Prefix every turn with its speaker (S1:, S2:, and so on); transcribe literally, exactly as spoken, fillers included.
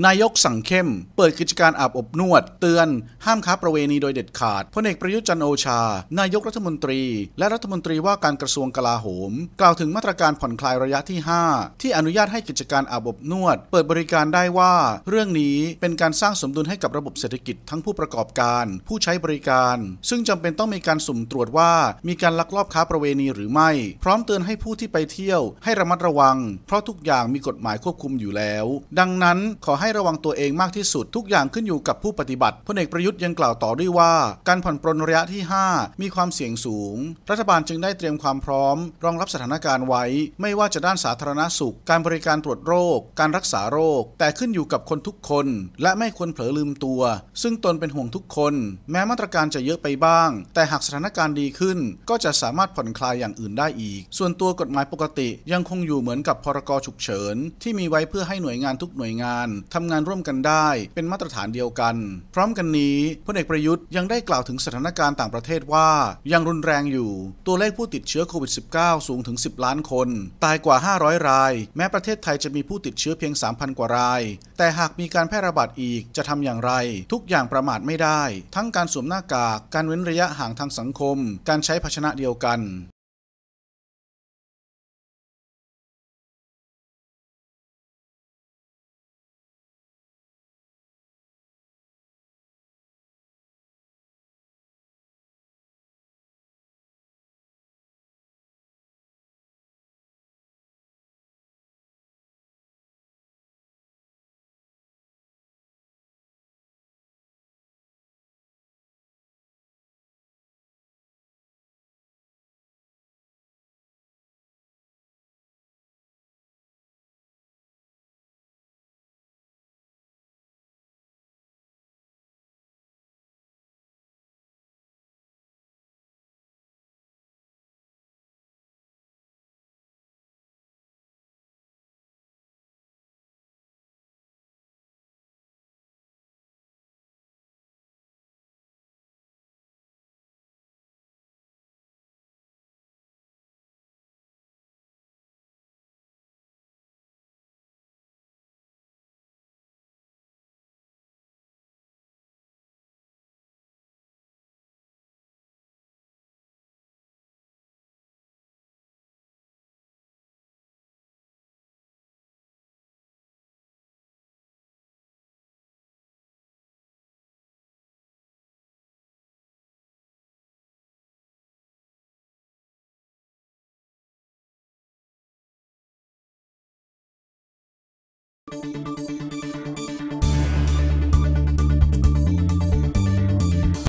S1: นายกสั่งเข้มเปิดกิจการอาบอบนวดเตือนห้ามค้าประเวณีโดยเด็ดขาดพลเอกประยุทธ์จันทร์โอชานายกรัฐมนตรีและรัฐมนตรีว่าการกระทรวงกลาโหมกล่าวถึงมาตรการผ่อนคลายระยะที่ห้าที่อนุญาตให้กิจการอาบอบนวดเปิดบริการได้ว่าเรื่องนี้เป็นการสร้างสมดุลให้กับระบบเศรษฐกิจทั้งผู้ประกอบการผู้ใช้บริการซึ่งจำเป็นต้องมีการสุ่มตรวจว่ามีการลักลอบค้าประเวณีหรือไม่พร้อมเตือนให้ผู้ที่ไปเที่ยวให้ระมัดระวังเพราะทุกอย่างมีกฎหมายควบคุมอยู่แล้วดังนั้นขอให้ระวังตัวเองมากที่สุดทุกอย่างขึ้นอยู่กับผู้ปฏิบัติพลเอกประยุทธ์ยังกล่าวต่อด้วยว่าการผ่อนปรนระยะที่ห้ามีความเสี่ยงสูงรัฐบาลจึงได้เตรียมความพร้อมรองรับสถานการณ์ไว้ไม่ว่าจะด้านสาธารณสุขการบริการตรวจโรคการรักษาโรคแต่ขึ้นอยู่กับคนทุกคนและไม่ควรเผลอลืมตัวซึ่งตนเป็นห่วงทุกคนแม้มาตรการจะเยอะไปบ้างแต่หากสถานการณ์ดีขึ้นก็จะสามารถผ่อนคลายอย่างอื่นได้อีกส่วนตัวกฎหมายปกติยังคงอยู่เหมือนกับพรกฉุกเฉินที่มีไว้เพื่อให้หน่วยงานทุกหน่วยงานทำงานร่วมกันได้เป็นมาตรฐานเดียวกันพร้อมกันนี้พลเอกประยุทธ์ยังได้กล่าวถึงสถานการณ์ต่างประเทศว่ายังรุนแรงอยู่ตัวเลขผู้ติดเชื้อโควิด สิบเก้า สูงถึงสิบล้านคนตายกว่าห้าร้อยรายแม้ประเทศไทยจะมีผู้ติดเชื้อเพียง สามพัน กว่ารายแต่หากมีการแพร่ระบาดอีกจะทำอย่างไรทุกอย่างประมาทไม่ได้ทั้งการสวมหน้ากากการเว้นระยะห่างทางสังคมการใช้ภาชนะเดียวกัน